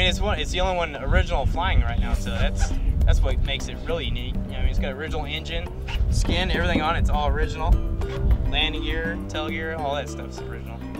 mean, it's the only one original flying right now, so that's what makes it really unique. You know, I mean, it's got original engine, skin, everything on it's all original. Landing gear, tail gear, all that stuff's original.